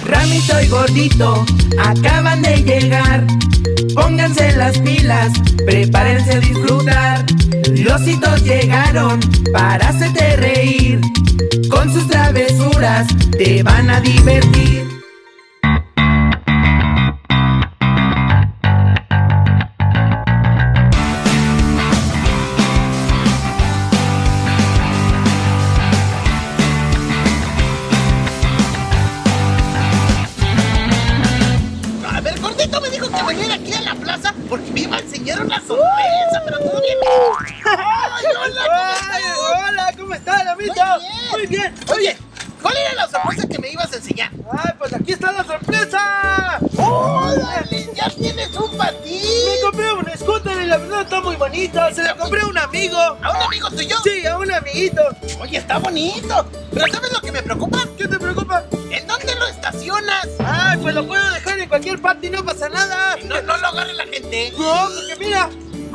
Ramito y Gordito acaban de llegar. Pónganse las pilas, prepárense a disfrutar. Los hitos llegaron para hacerte reír. Con sus travesuras te van a divertir. A ver, Gordito me dijo que viniera aquí a la plaza porque me iba a enseñar una sorpresa, pero todo bien. ¡Ay, Hola, ¿cómo estás, amito? Muy bien. Oye, ¿cuál era la sorpresa que me ibas a enseñar? Ay, pues aquí está la sorpresa. ¡Órale! ¡Ya tienes un patín! Me compré un scooter y la verdad está muy bonita. Se la compré a un amigo. ¿A un amigo tuyo? Sí, a un amiguito. Oye, está bonito. Pero ¿sabes lo que me preocupa? ¿Qué te preocupa? ¿En dónde lo estacionas? Ay, pues lo puedo dejar en cualquier parte y no pasa nada. No lo agarre la gente. No, porque mira.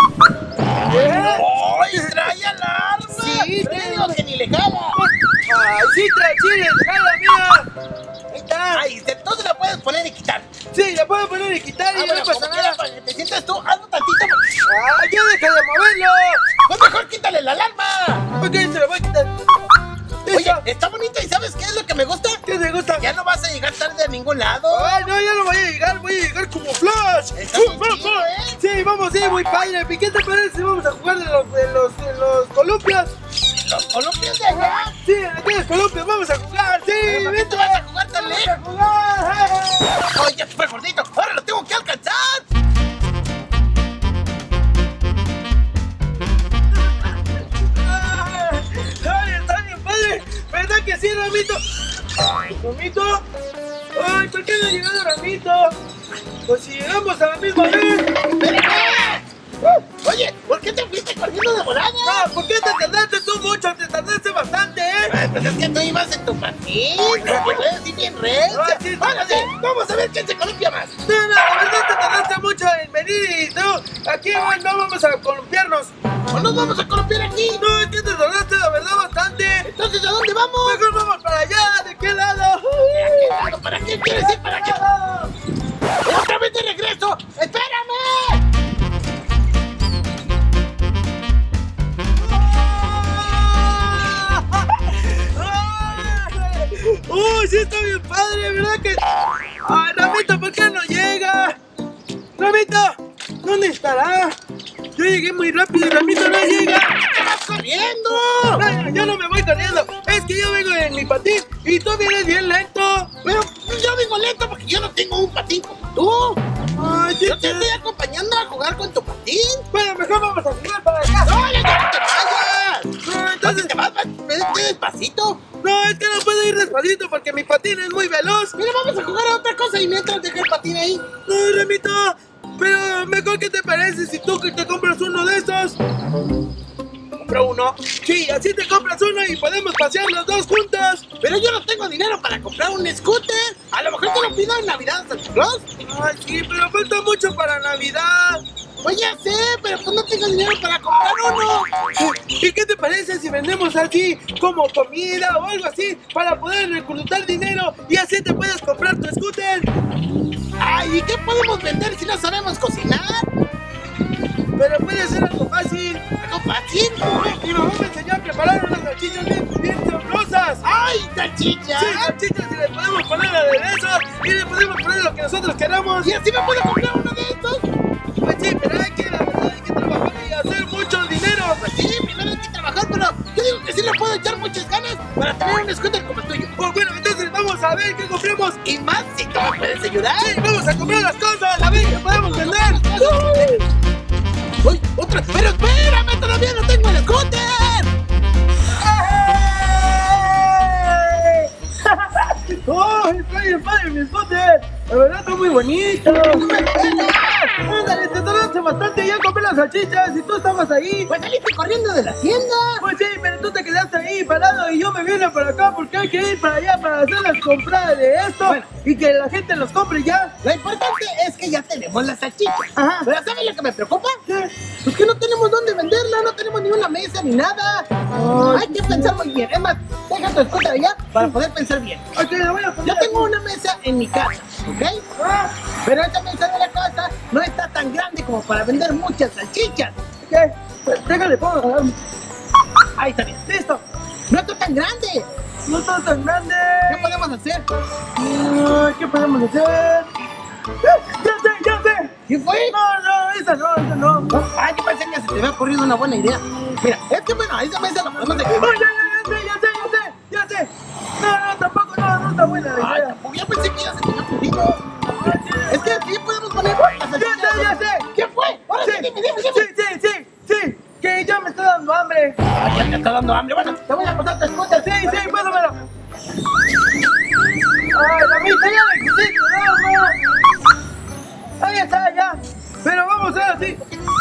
¡Ay, trae alarma! Sí, Pero yo digo que ni le jala. Ay, sí, tranquila, déjala, mira. Ahí está. Ay, entonces la puedes poner y quitar. Sí, la puedo poner y quitar y no Bueno, pasa como quiera, nada. para que te sientas tú, hazlo tantito. Ay, ya deja de moverlo. Pues mejor quítale la alarma. Ok, se lo voy a quitar. Oye, Listo. está bonito y ¿sabes qué es lo que me gusta? ¿Qué te gusta? Ya no vas a llegar tarde a ningún lado. Ay, no, ya no voy a llegar como Flash. Está muy chido, ¿eh? Sí, vamos, sí, muy padre. ¿Y qué te parece si vamos a jugar en los columpios? Los columpios de allá. Sí, en aquellos columpios vamos a jugar, sí, ¿Pero por qué te vas a jugar tan vamos lejos? a jugar. Oye, fue Gordito, ahora lo tengo que alcanzar. Ay, está bien padre. ¿Verdad que sí, Ramito? ¿Ramito? Ay, ¿por qué no ha llegado Ramito? Pues si llegamos a la misma vez. ¡Espérame! Oye, ¿por qué te fuiste corriendo de volada? Ah, ¿por qué te tardaste tú mucho? Te tardaste bastante, ¿eh? Ay, pues es que tú ibas en tu patín. No puedes ir bien recto. Ay, sí, Ahora sí, vamos a ver quién se columpia más. No, la verdad te tardaste mucho en venir y tú, aquí no vamos a columpiarnos. ¿O nos vamos a columpiar aquí? No, es que te tardaste la verdad bastante. Entonces, ¿a dónde vamos? Mejor vamos para allá, ¿de qué lado? ¿Para qué quieres ir? ¿Para qué? ¡Otra vez de regreso! ¡Espérame! ¡Uy, sí está bien padre! ¿Verdad que...? ¡Ay, Ramito, ¿por qué no llega? ¡Ramito! ¿Dónde estará? Yo llegué muy rápido y Ramito no llega. ¡Te vas corriendo! No, yo no me voy corriendo. Es que yo vengo en mi patín y tú vienes bien lento. Pero yo vengo lento porque yo no tengo un patín como tú. Ay, sí, Yo te estoy acompañando a jugar con tu patín. Bueno, mejor vamos a jugar para acá. ¡No, ya no te vayas! No, ¿Dónde entonces... te vas? Vete despacito. No, es que no puedo ir despacito porque mi patín es muy veloz. Mira, vamos a jugar a otra cosa y mientras deja el patín ahí. No, Ramito, pero mejor que te parece si tú que te compras uno de estos. ¿Compro uno? Sí, así te compras uno y podemos pasear los dos juntos. Pero yo no tengo dinero para comprar un scooter. A lo mejor te lo pido en Navidad Santa Claus. Ay, sí, pero falta mucho para Navidad. Pues ya sé, pero pues no tengo dinero para comprar uno. ¿Y qué te parece si vendemos así como comida o algo así para poder reclutar dinero y así te puedes comprar tu scooter? Ay, ¿y qué podemos vender si no sabemos cocinar? Pero puede ser algo fácil. ¿Algo fácil? Mi mamá me enseñó a preparar unas salchichas bien sabrosas. ¡Ay, salchicha! Sí, salchichas y le podemos poner aderezos y le podemos poner lo que nosotros queramos. ¿Y así me puedo comprar uno de estos? Pues sí, pero la verdad hay que trabajar y hacer mucho dinero. Pues sí, primero hay que trabajar, pero yo digo que sí le puedo echar muchas ganas para tener un scooter como el tuyo. Pues bueno, entonces vamos a ver qué compramos. Y más si tú me puedes ayudar. Sí, vamos a comprar las cosas, a ver qué podemos vender. ¡Uy, otra! ¡Pero espérame! ¡Todavía no tengo el scooter! ¡Oh, está bien padre mi scooter! La verdad está muy bonito. ¡No me espera! Ándale, te tardaste bastante ya en comer las salchichas y tú estabas ahí. Pues saliste corriendo de la tienda. Pues sí, pero tú te quedaste ahí parado y yo me vine para acá porque hay que ir para allá para hacer las compradas de esto. Bueno. Y que la gente los compre ya. Lo importante es que ya tenemos las salchichas. Ajá. Pero ¿sabes lo que me preocupa? ¿Qué? Pues que no tenemos dónde venderla, no tenemos ni una mesa ni nada. Hay que pensar muy bien. Es más, deja tu escuta allá para poder pensar bien. Ok, lo voy a Yo poner. tengo una mesa en mi casa, ¿ok? Ah, Pero esa mesa de la casa no está tan grande como para vender muchas salchichas. ¿qué? Pues déjale, pongo. Ahí está bien. Listo. No está tan grande. No está tan grande. ¿Qué podemos hacer? ¿Qué podemos hacer? Ya sé. ¿Qué fue? No, esa no. Ay, yo pensé que se te había ocurrido una buena idea. Mira, es que bueno, esa mesa la podemos dejar. Ya sé. No, tampoco, no está buena la Ay, idea. tampoco, yo pensé que ya se te había ocurrido. Es que aquí podemos poner las salchichas. Ya sé. ¿Qué fue? Ahora sí, dime. Sí, que ya me está dando hambre. Ay, ya te está dando hambre. Bueno, te voy a pasar tu escuta. Sí, pásamelo. Ay, Ramita, ya le quisiste, no. Ahí está, ya. Pero vamos a hacer así.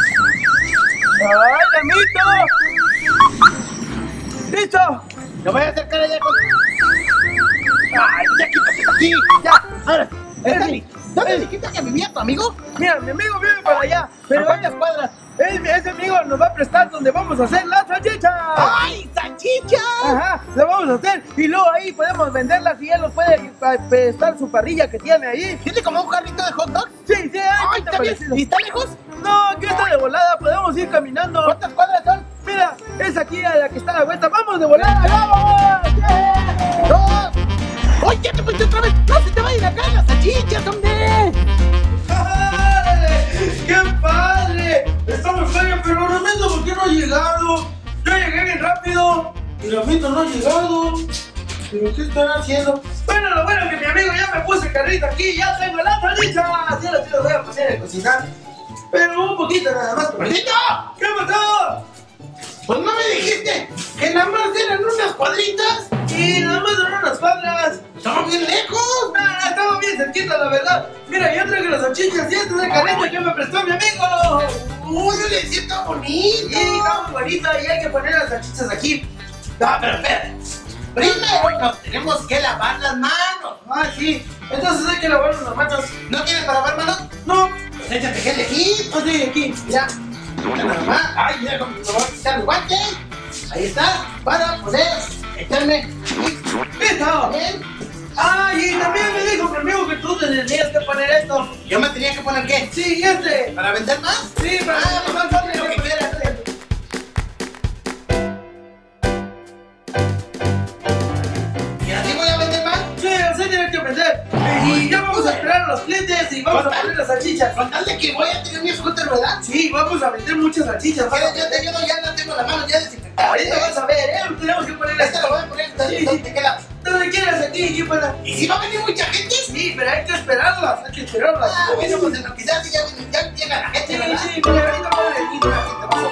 ¡Ay, Ramito! ¡Listo! Lo voy a acercar allá con... Ay, ya quítate aquí. Ya. Ahora sí. Está Sí. listo. ¿Dónde dijiste que vivía tu amigo? Mira, mi amigo vive para allá. Pero ¿A cuántas cuadras? ese amigo nos va a prestar donde vamos a hacer las salchichas. ¡Ay, salchicha! Ajá, lo vamos a hacer y luego ahí podemos venderlas y él nos puede prestar su parrilla que tiene ahí. ¿Tiene como un carrito de hot dogs? Sí, ¡Ay, ahí está bien! ¿Y está lejos? No, aquí está de volada, podemos ir caminando. ¿Cuántas cuadras son? Mira, es aquí a la que está a la vuelta. ¡Vamos de volada! ¡Vamos! ¡Yeah! ¡Dos! ¡Ay, ya te fuiste otra vez! ¡No se te va a ir acá las salchichas, hombre! ¡Padre! ¡Qué padre! Estamos bien, pero Ramito, ¿por qué no ha llegado? Yo llegué bien rápido y Ramito no ha llegado. ¿Pero qué están haciendo? Bueno, lo bueno es que mi amigo ya me puso el carrito aquí, ya tengo las salchichas. Ya las voy a poner a cocinar. Pero un poquito nada más. ¡Gordito! ¿Qué pasó? Pues no me dijiste que nada más eran unas cuadritas. Y nada más eran unas cuadras. Estamos bien lejos. No, estaba bien cerquita, la verdad. Mira, yo traigo las salchichas y este es el carrito que me prestó mi amigo. Uy, yo le decía está bonito. Y está muy bonita y hay que poner las salchichas aquí. No, pero espérate. Primero nos tenemos que lavar las manos. Ah, sí. Entonces hay que lavarnos las manos. ¿No tienes para lavar manos? No, Pues échate gel de aquí. no estoy aquí. Mira. Mira nada más. Ay, mira cómo me voy a quitar el guante. Ahí está. Para poder echarme. ¡Listo! Bien. Ay, y también me dijo mi amigo que tú tenías que poner esto. Yo me tenía que poner qué. Sí, este. ¿Para vender más? Sí, para pues ponle lo que quieras. ¿Y así voy a vender más? Sí, así tienes que vender. Y ya vamos a esperar a los clientes y vamos a poner las salchichas. Con tal de que voy a tener mi scooter, ¿verdad? Sí, vamos a vender muchas salchichas. Yo te ayudo, ya la tengo la mano ya desinfectada. Ahorita vas a ver, tenemos que poner Esta la esto. voy a poner. Sí. ¿Dónde te queda? Donde quieras, aquí para. ¿Y si va a venir mucha gente? Sí, pero hay que esperarlas, hay que esperarlas. Ah, bueno, pues en lo que sea, ya llega la gente, Sí, ¿verdad? sí, mira, ahorita ponle aquí la gente, vas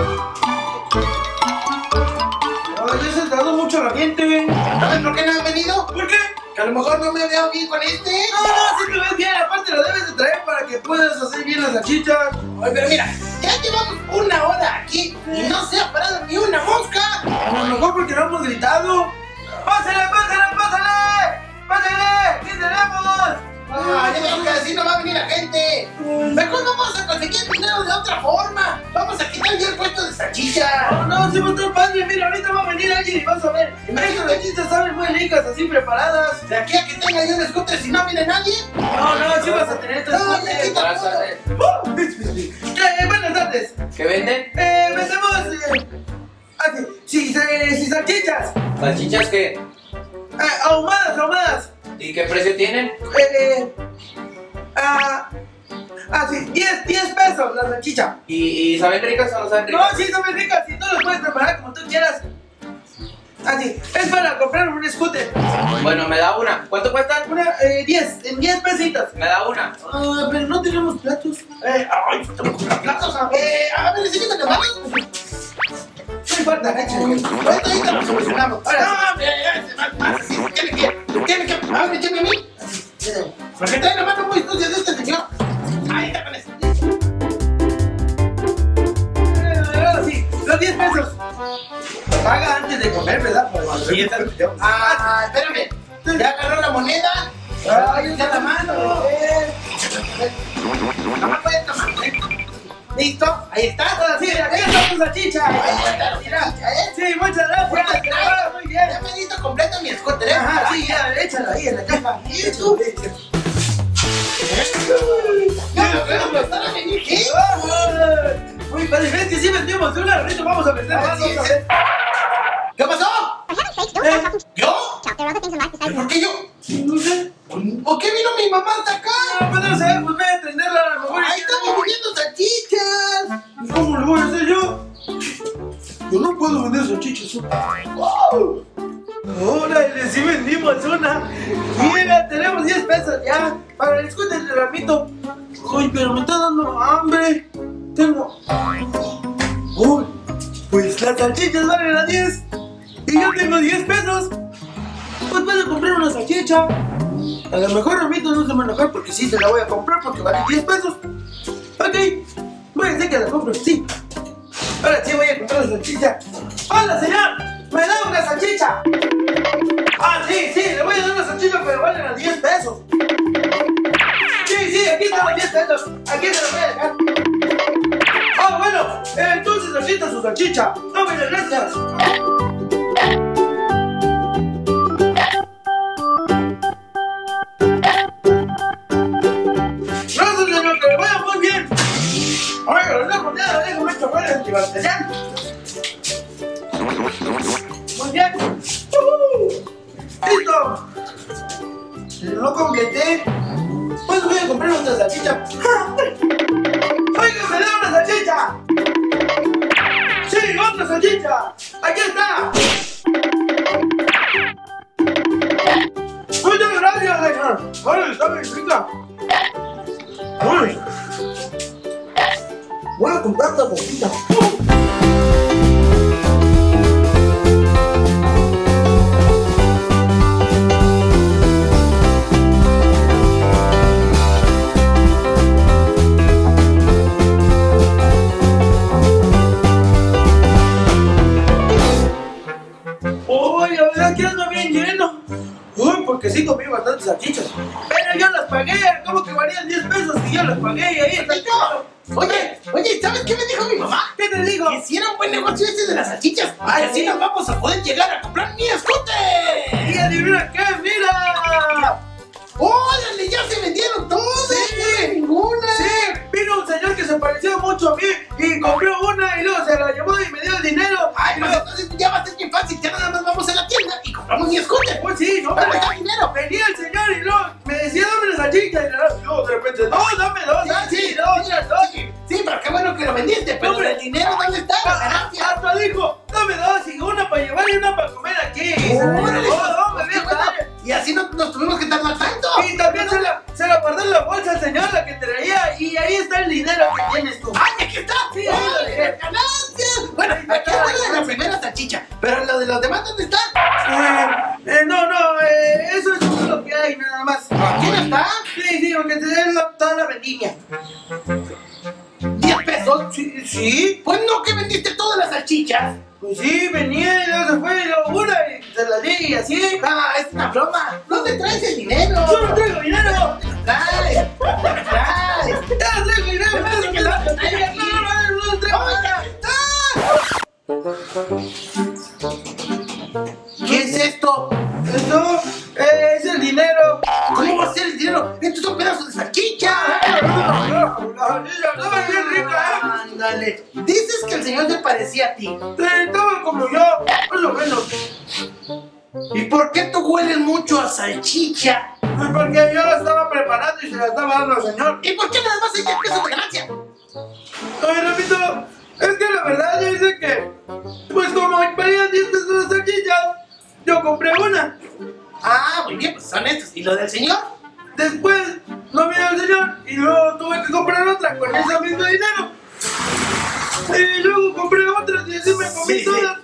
a ver. Ay, ya se tardó mucho la gente. ¿Sabes por qué no han venido? ¿Por qué? Que a lo mejor no me veo bien con este. No, si te ves bien, aparte lo debes de traer para que puedas hacer bien las salchichas. Ay, pero mira, ya llevamos una hora aquí y no se ha parado ni una mosca. A lo mejor porque no hemos gritado. ¡Pásale! ¿Qué tenemos? Ah, ya tengo que decir, no va a venir la gente. Mejor vamos a conseguir dinero de otra forma. Vamos a quitar ya el puesto de salchicha. No, si va a estar padre, mira, ahorita va a venir alguien y vas a ver. Esas salchichas saben muy ricas, así preparadas. De aquí a que tenga yo un scooter si no viene nadie. No, sí vas a tener estas No, cosas. ya quita Buenas todo. tardes. Buenas tardes. ¿Qué venden? Vendemos sí, salchichas. ¿Salchichas qué? Ahumadas. ¿Y qué precio tienen? Sí, 10 pesos la salchicha. ¿Y saben ricas o no saben ricas? No, sí, son muy ricas y tú las puedes preparar como tú quieras. Así, es para comprar un scooter. Bueno, me da una. ¿Cuánto cuestan? Una, 10 pesitos. Me da una. Ah, pero no tenemos platos. Ay, tengo que comprar platos. A ver, necesito que manos. No importa, échale. Ahorita lo solucionamos. Ahora sí. No, mira, se va más así. Tiene que. A ver, échame a mí. Porque trae la mano muy sucia de este señor. Ahí está con eso. ver, ¿verdad? Sí, espérame. ¿Ya agarró la moneda? Ay, ya la mano. No puede tomar. ¿Listo? Ahí está. Ahora sí, aquí está tu salchicha. Mira, Sí, muchas gracias. Muy bien. ya me he visto completo mi scooter, ¿eh? Ajá, sí, ya, échalo ahí en la caja. Eso. Uy, padre, ¿ves que sí vendimos una? Ahorita vamos a vender más. Sí, Vamos a ver. ¿Qué pasó? ¿Yo? ¿Por qué yo? No sé. ¿Por qué vino mi mamá hasta acá? No, pues no sé, pues voy a atenderla a lo mejor. Ahí estamos vendiendo salchichas. ¿Cómo lo voy a hacer yo? Yo no puedo vender salchichas. ¡Wow! Órale, sí vendimos una. Mira, tenemos 10 pesos ya. Para el scooter de Ramito. Uy, pero me está dando hambre. Tengo. Uy, pues las salchichas valen a 10. Y yo tengo 10 pesos. Pues puedo comprar una salchicha. A lo mejor Ramito no se va a enojar porque sí se la voy a comprar porque vale 10 pesos. Ok, voy a decir que la compro, sí. Ahora sí voy a comprar la salchicha. ¡Hola, señor! ¡Me da una salchicha! Ah, sí, le voy a dar una salchicha, pero valen a 10 pesos. Sí, aquí están los 10 pesos. Aquí se los voy a dejar. Ah, bueno, entonces aquí está su salchicha. No, muchas gracias. Gracias, señor, que le vaya muy bien. Oiga, no tengo nada, déjame chupar el antibacterial. Muy bien. ¡Listo! Lo completé. Pues voy a comprar otra salchicha. ¡Oiga, me da una salchicha! ¡Sí, otra salchicha! ¡Aquí está! Muchas gracias, señor. ¡Ay, está bien rica! ¡Uy! Voy a comprar otra salchicha. Uy, la verdad que ando bien lleno. Uy, porque sí comí bastantes salchichas. Pero yo las pagué, ¿cómo que valían 10 pesos? Y yo las pagué y ahí está el dinero. Oye, ¿sabes qué me dijo mi mamá? ¿Qué te digo? Que hiciera un buen negocio este de las salchichas. Ay, así nos vamos a poder llegar a comprar mi scooter. Y adivina qué, mira. ¡Órale! ¡Ya se vendieron todas! Sí. ¡No hay ninguna! Sí, vino un señor que se parecía mucho a mí y compró una y luego se la llevó y me dio el dinero. Ay, pues entonces ya va a ser bien fácil. Ya nada más vamos a la tienda y compramos mi scooter. Pues sí, no, ¿Dónde está el dinero? venía el señor y luego me decía dame una salchicha y luego de repente, no, dame dos, sí, dos. Sí, pero qué bueno que lo vendiste. Pero Hombre. el dinero, ¿dónde está? La ganancia. Hasta dijo, dame dos y una para llevar y una para comer aquí. Y se la Órale, llevó, pues, hombre, qué bien bueno. padre. Y así no nos tuvimos que tardar tanto. Y también se la guardé en la bolsa al señor, la que traía, y ahí está el dinero que tienes tú. ¡Ay, aquí está! Sí, ¡Órale, ahí ganancias! Bueno, aquí está lo de la primera salchicha. Pero lo de los demás, ¿dónde están? Eso es todo lo que hay, nada más. ¿Aquí no está? Sí, porque te den toda la vendimia. ¿10 pesos? Sí, Pues no, que vendiste todas las salchichas. pues sí, venía y luego se fue y luego una y se la di y así. Ah, es una broma. ¿Dónde traes el dinero? Yo no traigo dinero. ¡Traes! ¡Traes! Ya no traigo dinero. Se me hace que lo traes aquí. No traigo ¡Oye, nada. aquí está! ¿Qué es esto? Esto es el dinero. ¿Cómo va a ser el dinero? Estos son pedazos de salchicha. La salchicha estaba bien rica, Ándale. Dices que el señor te parecía a ti. Estaba como yo, más o menos. ¿Y por qué tú hueles mucho a salchicha? Pues porque yo la estaba preparando y se la estaba dando al señor. ¿Y por qué nada más hay 10 pesos de ganancia? Oye, Ramito, es que la verdad yo dice que, pues como valían 10 pesos las salchichas, yo compré una. Ah, muy bien, pues son estos. ¿Y lo del señor? Después no vino el señor y luego tuve que comprar otra con ese mismo dinero. Y luego compré otras y así me comí Sí. todas.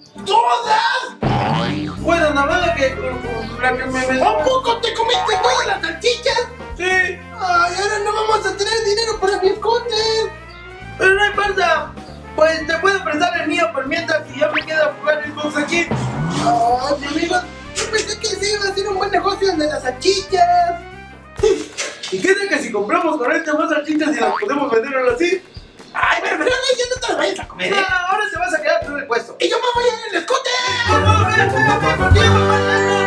¿Todas? Bueno, nada más la que me vendió. ¿A poco te comiste todas las salchichas? Sí, Ay, ahora no vamos a tener dinero para mi scooter. pero no importa. Pues te puedo prestar el mío por mientras y yo me quedo a jugar Xbox aquí. Ay, mi amigo, yo pensé que se iba a hacer un buen negocio de las salchichas. ¿Y qué tal que si compramos con este más salchichas y las podemos vender así? Ay, pero ya no te las vayas a comer, No, ahora se vas a quedar tú en el puesto. Y yo me voy en el escote. ¡No, ven, ven, ven, ven, ven, ven, ven, ven, ven, ven, ven, ven, ven,